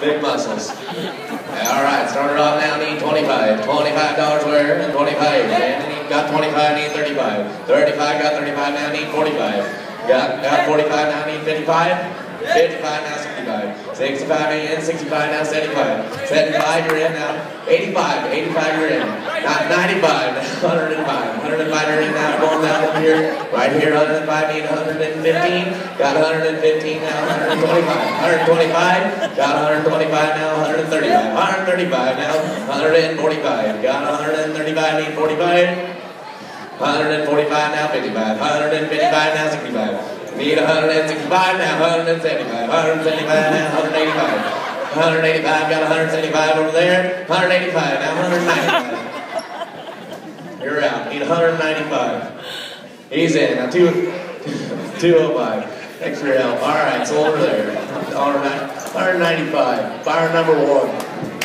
Big muscles. All right, started off now, need 25. $25 worth and 25. And got 25, need 35. 35, got 35, now need 45. Got 45, now need 55. 55, now 65. 65 in, 65, now 75. 75, you're in now. 85, 85, you're in. 95, 105. 105, you're in now, going down over here. Right here, 105, need 115. Got 115, now 125. 125, got 125, now 135. 135, now 145. Got 135, need 45. 145, now 55. 155, now 65. Need 165 now, 175, 175 now, 185. 185, got 175 over there. 185, now 195. You're out. Need 195. He's in. Now 205. Thanks for your help. All right, so over there. 195. Fire number 1.